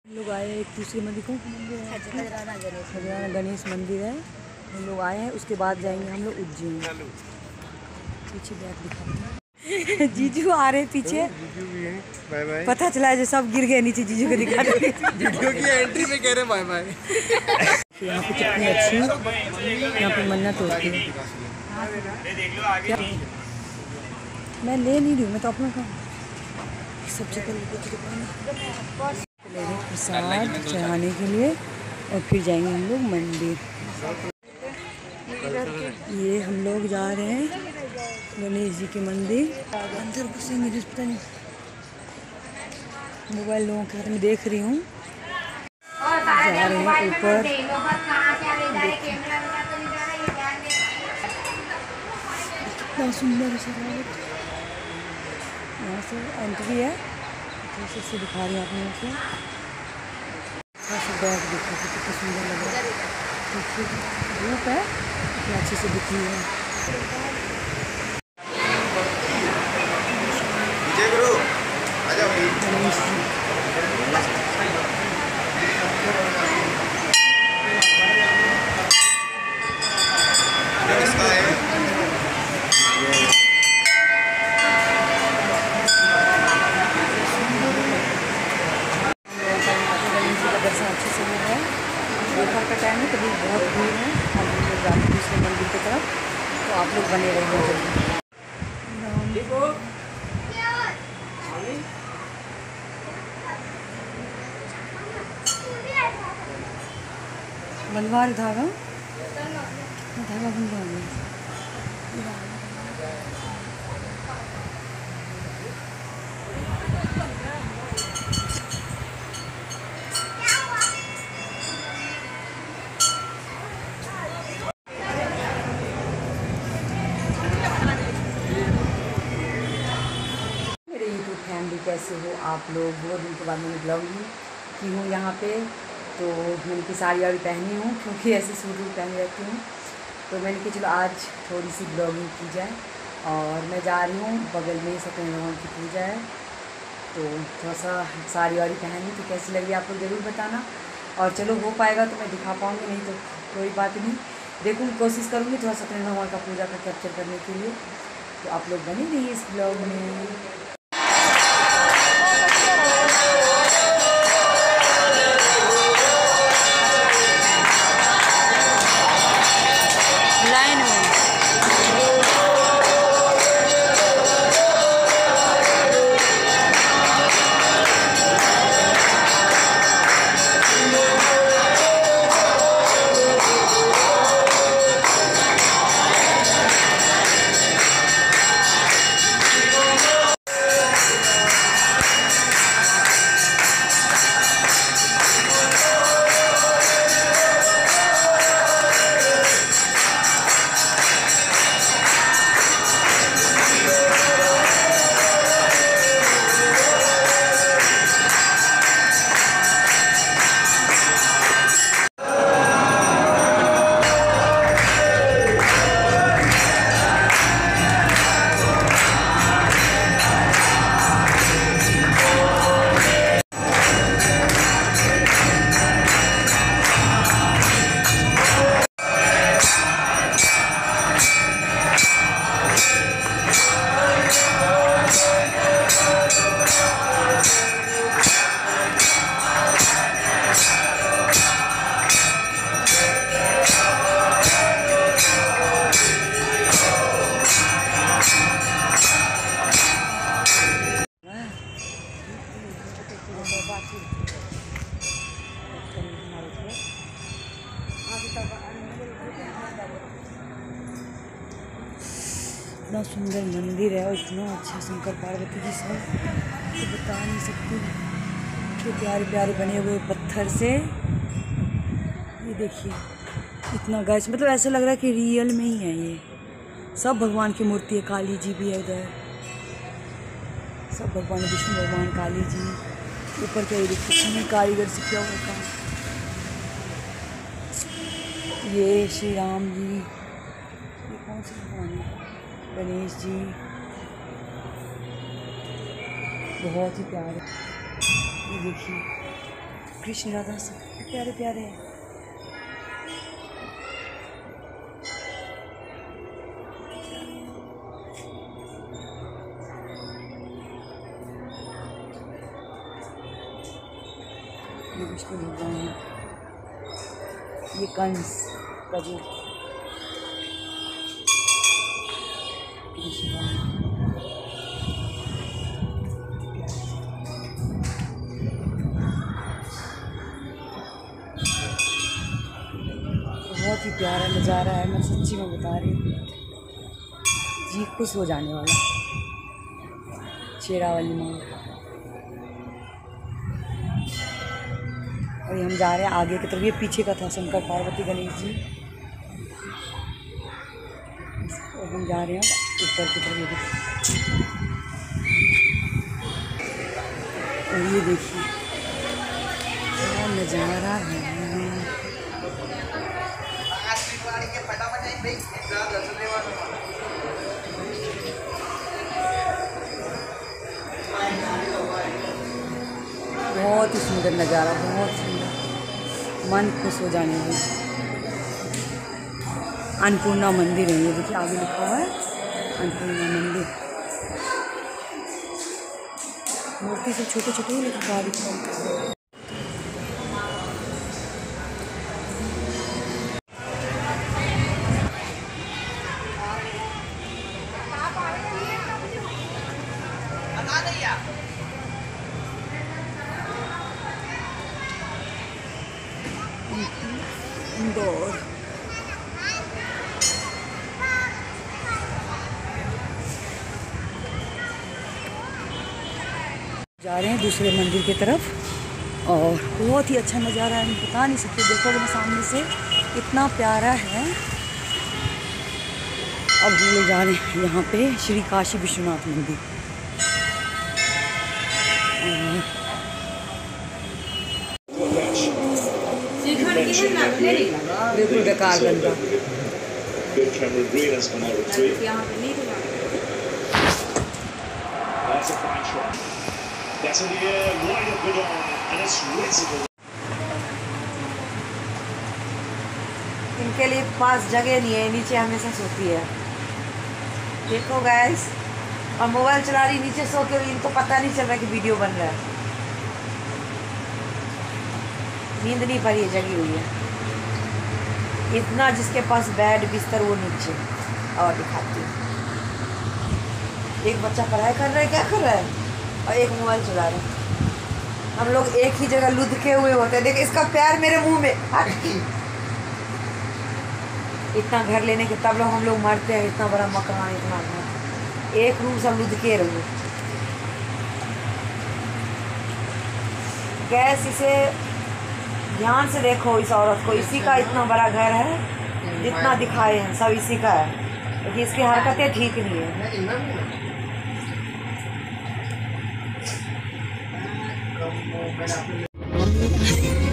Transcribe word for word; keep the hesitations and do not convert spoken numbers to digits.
लोग आए एक दूसरे मंदिर को खजराना गणेश मंदिर है। हम लोग आए हैं, उसके बाद जाएंगे हम लोग उज्जैन। पीछे बैग दिखा जीजू आ रहे पीछे। जीजू भी हैं। Bye bye. पता चला जो सब गिर गए नीचे, जीजू को दिखा वीडियो की एंट्री में कह रहे बाय बाय। यहाँ पे कितनी अच्छी यहाँ पे मन्नत होती है। क्या मैं ले नहीं रही हूँ, मैं तो अपना काम सब जगह लेके दुकान प्रसाद चढ़ाने के लिए और फिर जाएंगे हम लोग मंदिर। ये हम लोग जा रहे हैं गणेश जी के मंदिर। अंदर घुसेंगे पता नहीं, मोबाइल लोगों के हाथ में देख रही हूँ। जा रहे हैं ऊपर। कितना सुंदर सजावट। यहाँ से एंट्री है, तो से दिखा रही हूँ आप लोगों को। थोड़ा सा बैग देखो तो कितना सुंदर लग रहा है। देखिए धूप है, इतना अच्छे से दिख रही है। दर्शन अच्छे से हो रहा है। दोपहर का टाइम है, तभी बहुत भीड़ है। हम लोग जाते हैं दूसरे मंदिर की तरफ, तो आप लोग बने रहिए जल्दी। बनवा रहे धागा धागा बनवा रहे। फैमिली कैसे हो आप लोग? बहुत दिन के बाद मैंने ब्लॉग की हूँ यहाँ पे, तो मैंने की साड़ी वाड़ी पहनी हूँ क्योंकि ऐसे सूट वूट पहनी रहती हूँ। तो मैंने कि चलो आज थोड़ी सी ब्लॉगिंग की जाए। और मैं जा रही हूँ, बगल में सत्यनारायण भगवान की पूजा है, तो थोड़ा सा साड़ी वाड़ी पहनी, तो कैसी लगी आप लोग ज़रूर बताना। और चलो हो पाएगा तो मैं दिखा पाऊँगी, नहीं तो कोई बात नहीं, देखूँगी, कोशिश करूँगी थोड़ा सत्यनारायण भगवान का पूजा का कैप्चर करने के लिए। तो आप लोग बने रहिए इस ब्लॉग में। इतना सुंदर मंदिर है और इतना अच्छा शंकर पार्वती जी सब, तो बता नहीं सकती। इतने प्यारे प्यारे बने हुए पत्थर से, ये देखिए इतना गैस, मतलब ऐसा लग रहा है कि रियल में ही है ये। सब भगवान की मूर्ति है, काली जी भी है इधर, सब भगवान, विष्णु भगवान, काली जी। ऊपर क्या ये देखिए कारीगर से क्या हुआ काम। ये श्री राम जी, ये कौन से भगवान है? गणेश जी, बहुत ही प्यारे। ये देखिए कृष्ण राधा से प्यारे प्यारे हैं। ये विष्णु भगवान है, ये कंस का जो कृष्ण बहुत ही प्यारा नज़ारा है। मैं सच्ची में बता रही हूँ, जी खुश हो जाने वाला। शेरावाली माँ, और ये हम जा रहे हैं आगे की तरफ। ये पीछे का था शंकर पार्वती गणेश जी, और हम जा रहे हैं ऊपर की तरफ। और ये देखिए क्या नज़ारा है। बहुत ही सुंदर नज़ारा, बहुत सुंदर, मन खुश हो जाने वाला। अन्नपूर्णा मंदिर है ये, देखिए आगे लिखा हुआ है अन्नपूर्णा मंदिर। मूर्ति से छोटे छोटे ही लिखा है। इंदौर जा रहे हैं दूसरे मंदिर की तरफ, और बहुत ही अच्छा नज़ारा है, बता नहीं सकते। देखोगे मैं सामने से इतना प्यारा है। अब हम लोग जा रहे हैं यहाँ पे श्री काशी विश्वनाथ मंदिर। बिल्कुल बेकार गंदा। इनके लिए पास जगह नहीं है, नीचे हमेशा सोती है। देखो गाइस, और मोबाइल चला रही नीचे सो के, इनको पता नहीं चल रहा कि वीडियो बन रहा है। नींद नहीं पड़ी है, जगी हुई है। इतना जिसके पास बेड बिस्तर वो नीचे। और दिखाती हूँ, एक बच्चा पढ़ाई कर रहा है, क्या कर रहा है, और एक मोबाइल चला रहा है। हम लोग एक ही जगह लुढ़के हुए होते हैं। देख इसका पैर मेरे मुंह में। इतना घर लेने के तब लोग हम लोग मरते हैं। इतना बड़ा मकान, इतना एक रूम सब लुढ़के रहो। गैस, इसे ध्यान से देखो इस औरत को। इसी का इतना बड़ा घर है, जितना दिखाए हैं सब इसी का है, लेकिन इसकी हरकतें ठीक नहीं है।